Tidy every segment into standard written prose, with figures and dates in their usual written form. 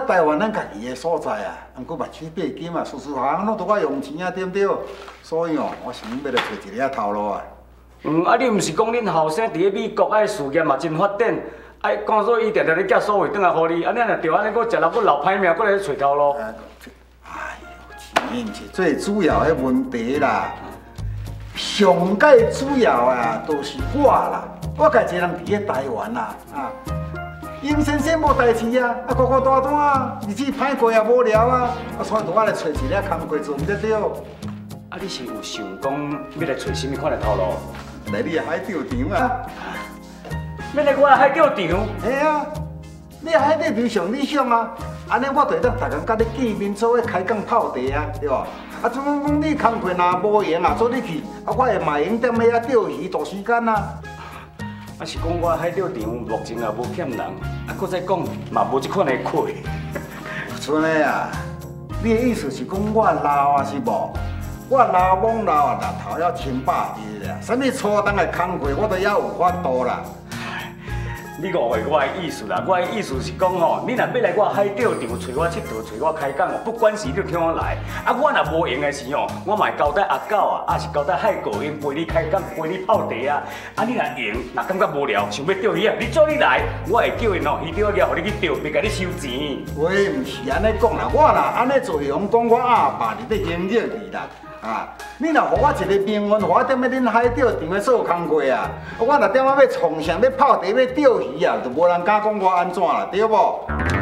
台湾咱家己的所在啊，毋过目睭背金啊，事事行拢都我用钱啊，对不对？所以哦，我想要来找一个头路啊。 啊，你毋是讲恁后生伫咧美国爱事业嘛真发展，爱讲说伊定定咧寄所谓转来互你，安尼若着安尼，佫食人佫留歹命，佫来找头路。 哎呦，钱毋是最主要的问题啦，上界主要啊，都是我啦。我家一个人伫咧台湾啦，啊，尹先生无代志啊，啊，孤孤单单啊，日子歹过也无聊啊，所以我来找一个工课做，毋得对。 啊，你是有想讲要来找什么款的头路？ 来你海钓场啊！ 要来我的海钓场？ 嘿啊，你海钓场上理想啊！安尼我就当逐工甲你见面做伙开讲泡茶啊，对无？啊，怎讲你工课若无闲啊，做你去，啊，我会卖用踮遐啊钓鱼度时间啊。 啊是讲我海钓场目前也无欠人，啊，搁再讲嘛无即款的课。 春的啊，你的意思是讲我老啊是无？我老懵老啊，日头要清白啲啦，啥物初档的工课我都要有法度啦。 你误会我的意思啦，我的意思是讲吼，你若要来我海钓场找我佚佗，找我开讲哦，不管是你听我来，啊，我若无闲的时哦，我嘛会交代阿狗啊，也是交代海狗英陪你开讲，陪你泡茶啊。啊，你若闲，若感觉无聊，想要钓鱼啊，你做你来，我会叫因哦，鱼钓了，互你去钓，袂甲你收钱。 喂，唔是安尼讲啦，我若安尼做用讲，我阿爸伫咧营业你啦。啊！你若互我一个名分，互我踮咧恁海钓场咧做工课啊，我若踮啊要创啥，要泡茶，要钓鱼啊，就无人敢讲我安怎啦，对无？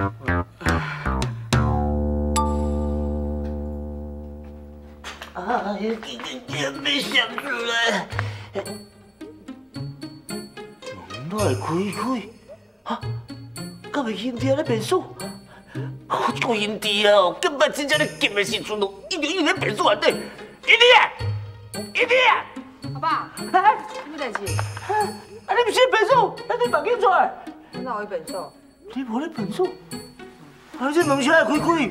啊，今没想出来，门来开，啊，敢会兄弟咧变数？我这个兄弟啊，根本真正咧急的时阵咯，一直咧变数内底。一弟啊！ 阿爸，什么代志？ 啊，你不是变数，那你房间出来？ 你哪有变数？ 你无咧变数？啊，这门窗会开？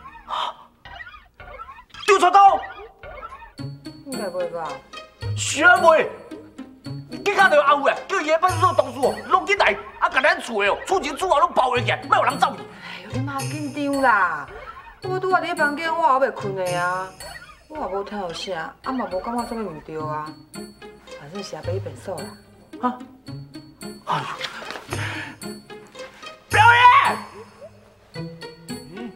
丢错刀？ 应该袂吧？ 是啊袂。你看到阿有啊，叫伊个派出所同事哦，拢进来，啊，甲咱厝的哦，厝前厝后拢包围起来，莫有人走去。 哎呦，你莫紧张啦！我拄啊伫房间，我还未困的啊。我也无听到声，啊嘛无感觉啥物唔对啊，反正是也被伊变数啦。 啊！哎呦！表爷！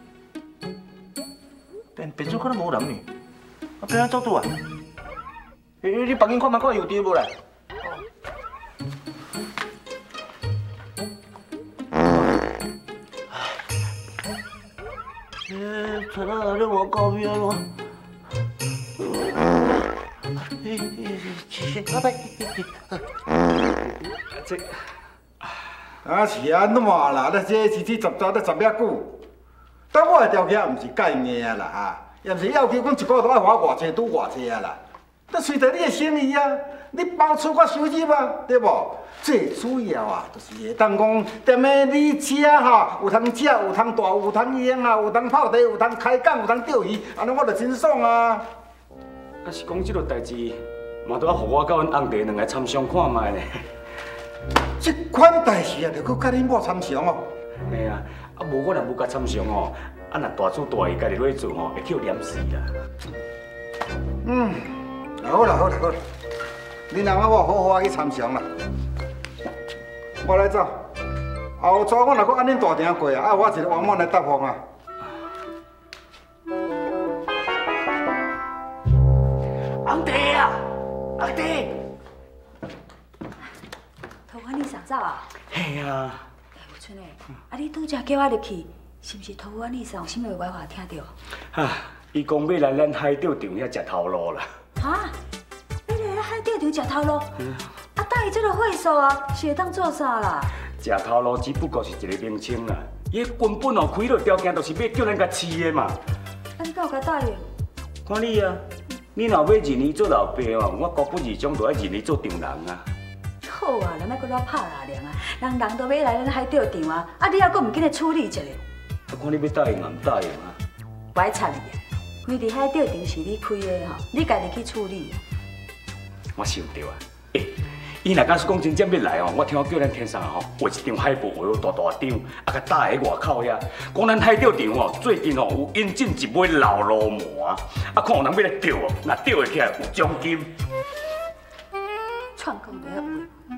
变数可能无人呢，啊，变安走倒啊？你房间看看有伫无啦？找到了我告别了。老板， 这啊是安怎啦？你这日子十遐久，但我的条件毋是介硬啦哈，也毋是要求讲一个月都爱花偌济拄偌济啊啦。这随着你的生意啊，你包出我收入啊，对无？最主要啊，就是会当讲踮咧你遮哈，有通食，有通住，有通用啊，有通泡茶，有通开讲，有通钓鱼，安尼我就真爽啊！ 啊是讲这个代志，嘛都要互我甲阮翁弟两个参详看卖呢。 这款代志啊，着搁甲恁某参详哦。 嘿啊，啊无我若无甲参详哦，啊若大主大意家己落去做吼，会去黏死啦。 嗯，好啦，恁两个我好好去参详啦。我来走，后抓我若搁按恁大庭过啊，我一个王满来答复啊。 昂弟啊，昂弟！ 桃花你啥走啊？ 嘿啊！ 有春诶，啊你拄则叫我入去，是毋是桃花你上有啥物话听到？ 哈，伊讲要来咱海钓场遐食头路啦。 哈？要来海钓场食头路？啊，等伊这个会所啊，是会当做啥啦？ 食头路只不过是一个名称啦，伊根本哦开落条件就是要叫咱甲饲的嘛。 啊，你敢有甲答应？ 看你啊，你若要认伊做老爸哦，我高不二中就要认伊做丈人啊。 好啊，咱要搁了拍拉凉啊，人都要来咱海钓场啊，啊你还搁唔紧来处理一下？ 我看你要答应啊，唔答应啊？ 我爱插你啊，规日海钓场是你开的吼，你家己去处理。 我想到啊， 伊若假使讲真正要来哦，我听我叫咱天上吼画一张海报，画有大大张，啊，甲搭在外口遐。讲咱海钓场哦，最近哦有引进一尾老罗毛啊，看有人要来钓哦，若钓会起来有奖金。 串讲的话。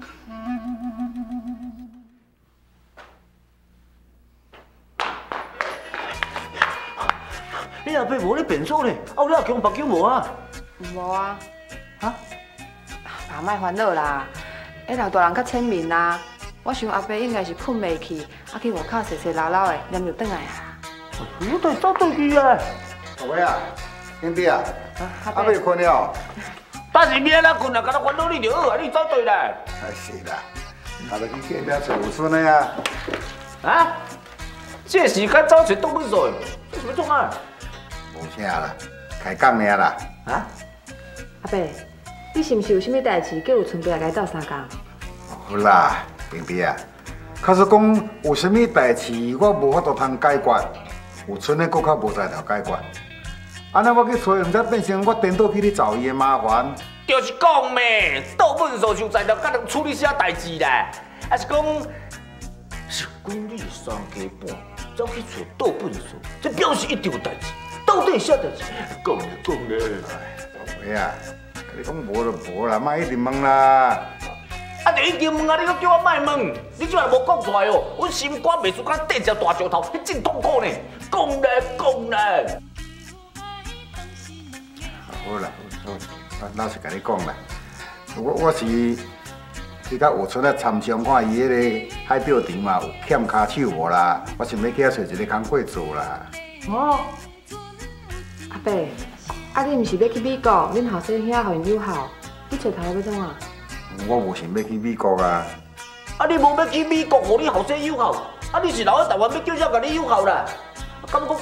你阿伯无咧变数呢？你也强目睭无啊？ 无啊。啊？爸莫烦恼啦，迄老大人较签名啦。我想阿伯应该是困袂去，去外口洗洗捞捞的，念就转来啊。 我都早转去啊！ 阿伟啊，兄弟啊，阿伯困了。 但是明仔困啊，敢若烦恼你就好啊，你早对啦。 是啦，阿就去隔壁找有孙的啊。 啊？这时间走找动物做，这什么创啊？ 无啥啦，开讲尔啦。 啊？ 阿伯，你是毋是有啥物代志，叫有春伯来斗相共？ 好啦，兄弟啊，假使讲有啥物代志，我无法度通解决，有春的搁较无才调解决。安尼我去找，毋则变成我颠倒去你找伊的麻烦。 就是讲咩，倒本数就才调甲人处理啥代志啦，还是讲你3更半走去找倒本数，这表示一定有代志。到底啥代志？讲咧。 喂啊，你讲无就无啦，莫一直问啦。 啊，就已经问啊，你搁叫我莫问，你怎也无讲出来哦？阮心肝袂输甲缀只大石头，迄真痛苦呢。讲咧。 好啦，老实甲你讲啦，我是去甲有村咧参详看伊迄个海钓场嘛，有欠骹手无啦，我想要去遐找一个工课做啦。 哦，阿伯，你毋是要去美国？恁后生遐互因友好，你找头路要怎啊？ 我无想要去美国啊。 啊，你无要去美国，互你后生友好，啊，你是留喺台湾要叫啥甲你友好啦？敢讲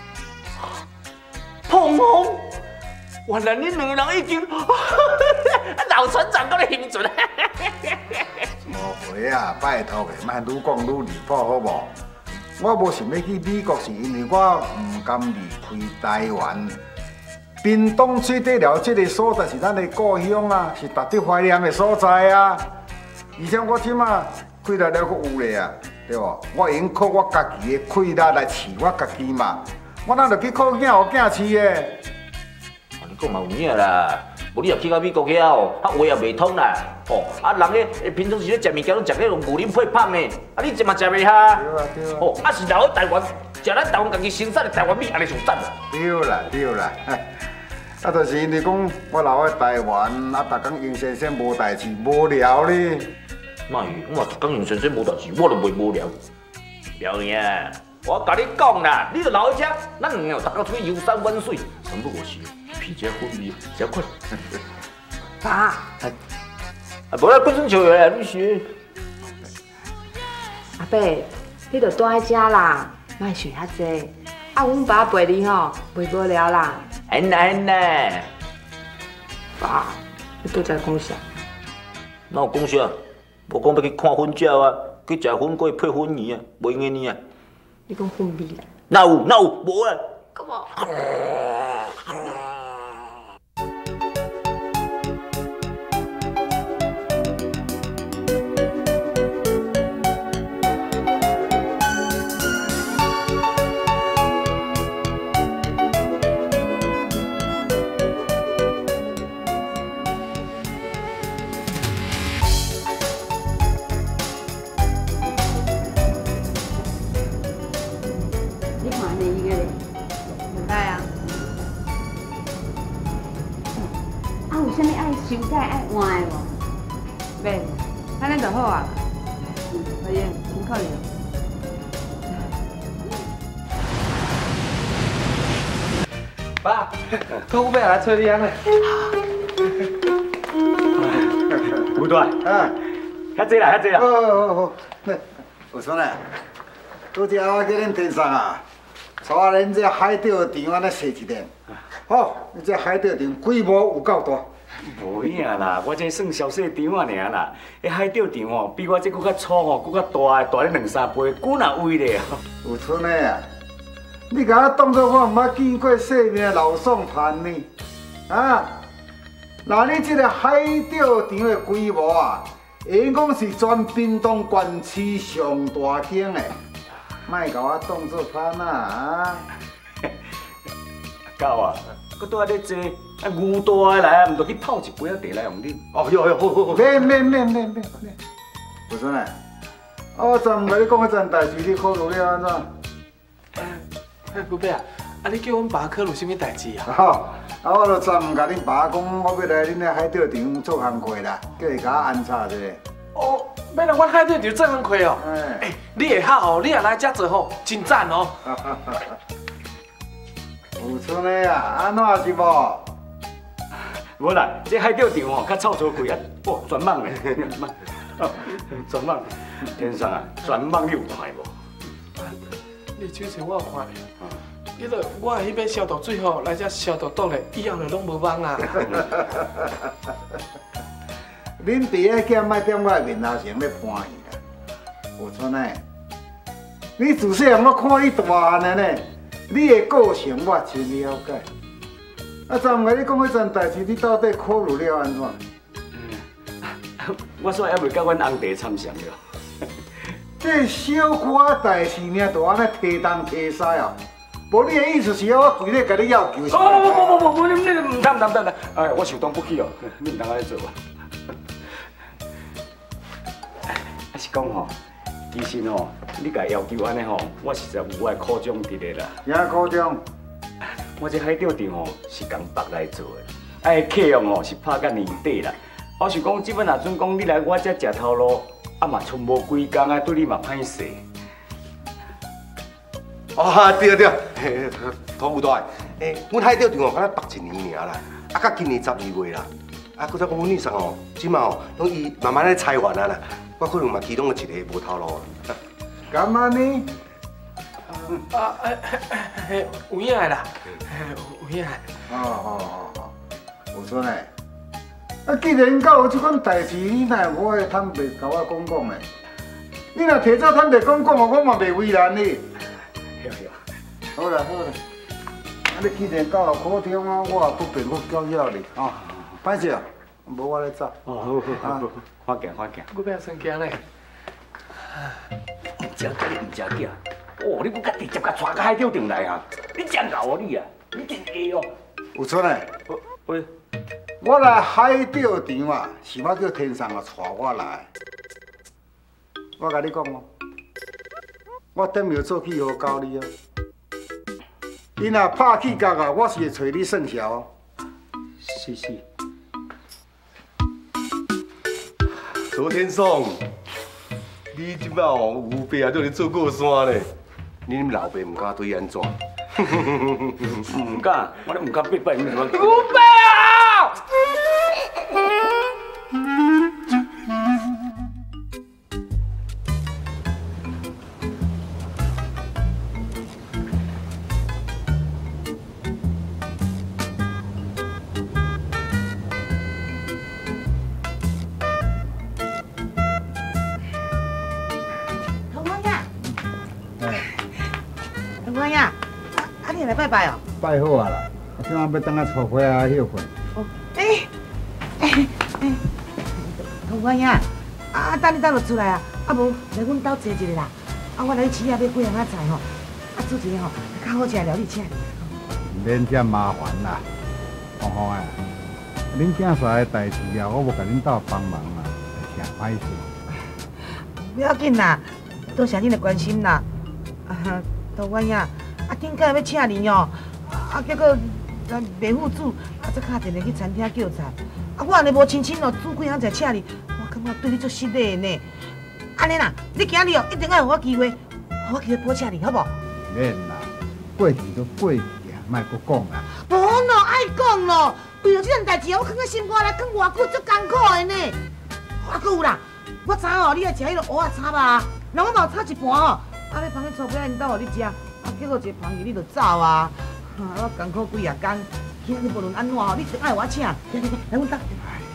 碰风？原来恁两个人已经老船长搁咧兴准。 无回啊，拜托嘅，莫愈讲愈离谱好无？我无想要去美国，是因为我唔甘离开台湾。屏东水底寮这个所在是咱的故乡啊，是值得怀念的所在啊。而且我即马开力了阁有咧啊，对无？我会用靠我家己的气力来饲我家己嘛。我哪着去靠囝互囝饲的？ 你讲嘛有影啦，无你若去到美国遐哦，话也袂通啦。哦，人咧平常时咧食物件拢食咧用牛奶配胖呢，你一嘛食袂下。 对啊对啊。 哦，是留喺台湾，食咱台湾家己生产的台湾米，安尼上赞。 对啦。就是因为讲我留喺台湾，逐工杨先生无代志，无聊咧。 妈呀，我嘛逐工杨先生无代志，我就袂无聊。表兄，我甲你讲啦，你就留喺遮，咱两个逐工出去游山玩水，三不五时去吃薰衣，真快。 爸， 啊，无啦，滚转笑话啦，你是。 阿伯，你着待喺遮啦，莫想遐济。阮爸陪你吼，袂无聊啦。 很难。 爸，你拄则讲啥？ 哪有讲啥？无讲要去看粉鸟啊，去食粉粿配粉圆啊，无用的呢啊。 你讲粉味？ 哪有？无啊。 干嘛？ 伤解爱换的无？ 免，安尼就好啊。阿英，辛苦你了。 爸，客户要来催你安尼。 吴大，遐济啦，遐济啦。 好，有孙啊，拄只我叫恁天上啊，带恁这海钓场安尼踅一遍。好，你这海钓场规模有够大。 无影啦，我这算小细场啊尔啦。迄海钓场哦，比我这搁较粗吼，搁较大咧2-3倍，久哪位咧？ 有春的啊，你甲我当作我毋捌见过世面的老宋盘呢？啊，那你这个海钓场的规模啊， 因讲是全屏东县市上大坑的，莫甲我当作潘啊！ 狗啊，搁拄仔咧坐，啊牛大来啊，毋着去泡一杯茶来用啉。 哦哟哟，好好好。 免，有孙啊，我昨毋甲你讲迄件代志，你考虑了安怎？ 古伯啊，你叫阮爸考虑什么代志啊？ 好，我就昨毋甲恁爸讲，我要来恁个海钓场做工课啦，叫伊甲我安插一下。 哦，要来阮海钓场做工课哦。哎，你会好哦，你也来遮做吼，真赞哦。 有村的啊，安怎是无？ 无啦，这海钓场吼较臭臭贵啊，哦，全网的，全网，天上啊，全网你有看无？ 你手册我有看咧，迄个我迄边消毒水吼，来遮消毒毒咧，以后就拢无网啊。 恁第个囝莫踮我面头前咧搬伊啦，有村的，你自细汉我看你大汉的呢，你的个性我真了解。啊，昨毋甲你讲迄件代志，你到底考虑了安怎？ 我煞还未甲阮翁弟参详了。 这小可代志呢，就安尼提东提西哦。无你的意思是要我跪咧甲你要求？ 不，你唔通，哎，我受当不起哦，你唔通安尼做啊。啊是讲吼，其实吼，你甲要求安尼吼，我实在有我的苦衷伫咧啦。 啥苦衷？ 我这海钓场吼是共北来做的，啊，客用吼是拍到年底啦。我想讲，即摆若准讲你来我这食头路，啊嘛剩无几工啊，对你嘛歹势。 哦，对，土有大诶，阮海钓场哦，敢若白一年尔啦，啊，到今年12月啦，啊，搁再讲阮女婿吼，即马吼，拢伊慢慢咧裁员啊啦，我可能嘛其中的一个无头路啊。 干嘛呢？ 有影的啦，有影的。 哦，有错呢。啊，既然敢有即款代志，你哪无爱坦白甲我讲呢？你若提早坦白讲，我嘛袂为难你。好啦，啊，你既然到了苦衷啊，我也不便去搅扰你哦。歹势，无我咧走。 哦，好，快行。 我不要生惊咧。 唔食惊，哦，你不甲直接甲带到海钓场来啊？你真牛哦你啊，你真会哦。 有错呢。 喂， 我来海钓场啊，是我叫天上啊带我来。我甲你讲哦，我点要做记号教你哦。你若拍起角啊，我是会找你算账哦。 是。 周天松，你即摆哦有爸啊，叫你做过山咧，恁老爸唔敢对安怎？ 唔敢，我都唔敢逼拜你什么。 古伯啊！ 你来拜拜哦。 拜好啊啦，我今晚要等下出花啊休困。 哦，同我呀，等你倒落出来啊，无来阮兜坐一下啦。我来饲啊，要几样菜吼，煮一个吼较好食的料理请你。 免遮麻烦啦，芳芳啊，恁囝婿的代志啊，我无甲恁斗帮忙啊，诚歹势。 不要紧啦，多谢恁的关心啦。同我呀。顶个要请你哦，结果袂赴煮，再敲电话去餐厅叫菜。我安尼无亲哦，煮几样菜请你，我感觉对你足失礼呢。安尼啦，你今日哦一定要给我机会，给我机会补请你，好无？ 免啦，过去就过去啊，莫搁讲啦。 无咯，爱讲咯，为了这件代志，我放在心肝内，放偌久足艰苦的呢。还有啦，我知哦，你爱食迄个蚵仔叉吧？那我嘛有炒一盘哦，你放去厝边因兜互你食。结果一个朋友你就走啊！我艰苦几啊天，今日无论安怎吼，你一定爱我请。来阮兜。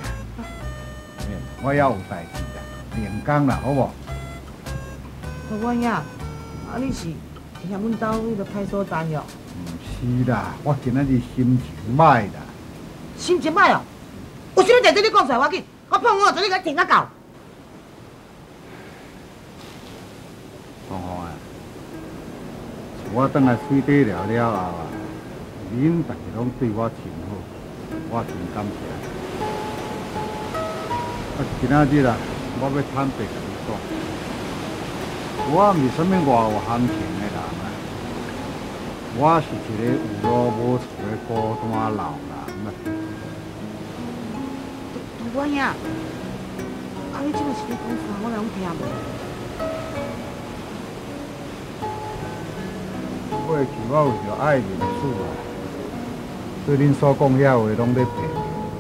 我也有代志啦，练工啦，好无？ 我呀，你是嫌阮兜迄个派出单哟？ 毋是啦，我今仔日心情歹啦。 心情歹哦？有啥物代志你讲出来我紧，我碰我就你甲停啊到。 我等下水底了了后啊，恁大家拢对我真好，我真感谢。今仔日啊，我要坦白甲你讲，我毋是啥物外有行情的人啊，我是一个有路无厝的孤单老人啊。 大官呀，你即个是咧讲啥？我拢听无。 过去我有着爱面子啊，对恁所讲遐话拢咧骗。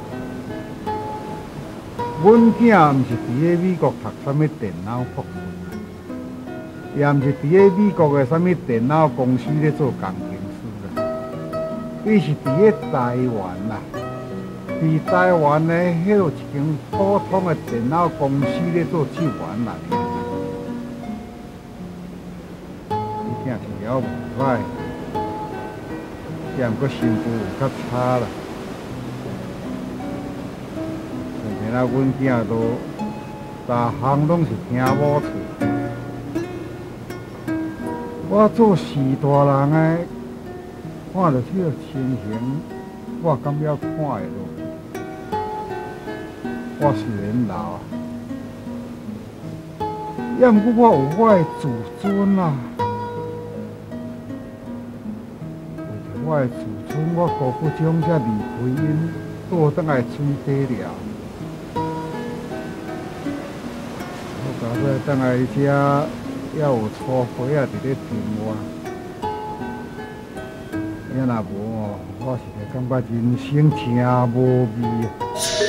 阮囝毋是伫咧美国读啥物电脑博士，也毋是伫咧美国的啥物电脑公司咧做工程师啊，伊是伫咧台湾啦，伫台湾的迄落一间普通的电脑公司咧做职员啦。伊囝是了无歹，也毋过身躯有较差啦。现在阮囝都逐项拢是听某喙，我做士大人的，看着这个情形，我感觉看会落。我虽然老，也毋过我有我的自尊啊。为着我的自尊，我辜负种才离开因，倒转来水底了。到尾等来遮，还有粗花仔伫咧听我。要若无哦，我是会感觉人生真无味啊。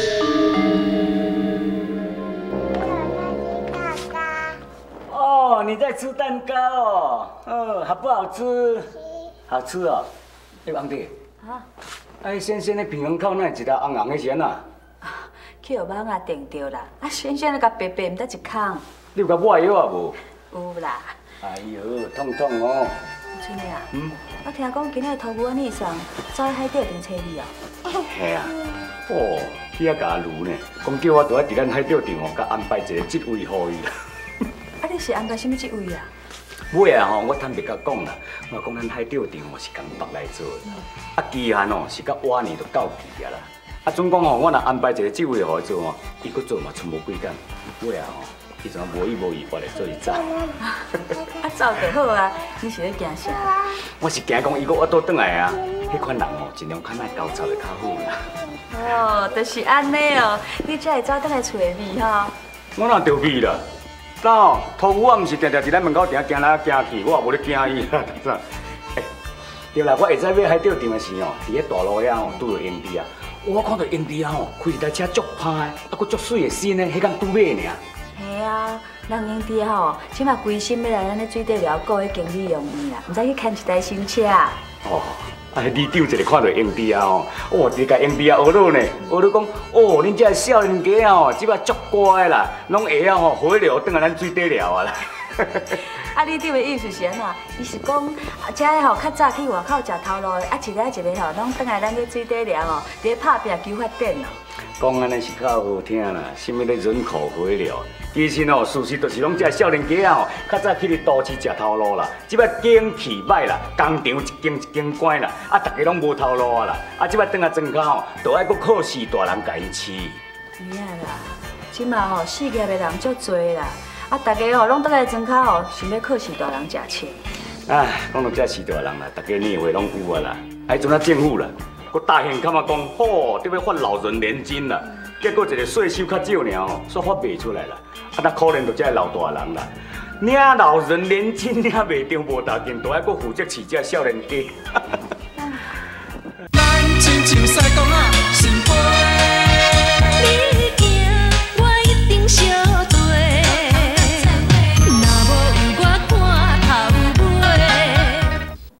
哦，你在吃蛋糕哦？好不好吃？好吃哦。哎，王弟。啊。哎，先生的平衡口那一条红红的是安怎？ 去互网啊订着啦，先生甲白白毋得一空。 你有甲抹药啊无？ 有啦。 哎呦，痛痛哦！ 春丽啊，我听讲今日头牛安尼送，走去海钓场找你哦。 系啊，哦，去遐甲如呢，讲叫我倒伫咱海钓场哦，甲安排一个职位互伊啦。 啊，你是安排什么职位啊？ 尾啊吼，我坦白甲讲啦，我讲咱海钓场哦是共北来做的，啊期限哦是到晚年就到期啊啦。啊，总讲吼，我若安排一个职位互伊做哦，伊搁做嘛剩无几工，尾啊吼，伊就无意无意我来做伊走。 啊，走就好啊，你是咧惊啥？ 我是惊讲伊搁我倒转来啊，迄款人哦，尽量较莫交吵就较好啦。 哦，就是安尼哦，你才会走倒来找你吼。 我哪着味啦？那哦，土牛啊，毋是定定伫咱门口埕行来行去，我也无咧惊伊啦，咋？对啦，我下早要海钓场的时候，伫迄大路遐吼拄着英弟啊。我看到英弟啊吼，开一台车足歹的，啊佫足水的新的，迄间拄买尔。 系啊，人英弟吼，即马规心要来咱咧水底寮顾迄经理用伊啦，毋知去牵一台新车。 哦，啊，里长一个看到英弟啊吼，哦，直甲英弟啊学落呢，学落讲，哦，恁这少年家吼，即摆足乖啦，拢会啊吼，回流转来咱水底寮啊啦。 啊，你长的意思是安怎？伊是讲，遮个吼较早去外口食头路的，啊一个一个吼，拢转来咱个水底寮哦，伫咧拍拼求发展哦。 讲安尼是较好听啦，什么咧人口回流？其实哦，事实就是拢这少年家啊吼，较早去伫都市食头路啦，即摆景气歹啦，工厂一间一间关啦，啊，大家拢无头路啊啦，啊，即摆转啊庄脚吼，都爱搁靠死大人甲因饲。 是啊啦，即马吼事业的人足多啦。啊，大家吼拢倒来庄口吼，想要靠士大人食钱。 唉，讲到这士大人啦，大家年岁拢有啊啦。还阵啊政府啦，佮大现看嘛讲，吼，得要发老人年金啦。结果一个税收较少尔吼，煞发袂出来啦。啊，那可怜就这老大人啦，领老人年金领袂着无大劲，都爱佮负责饲这少年家。 咱亲像西讲啊。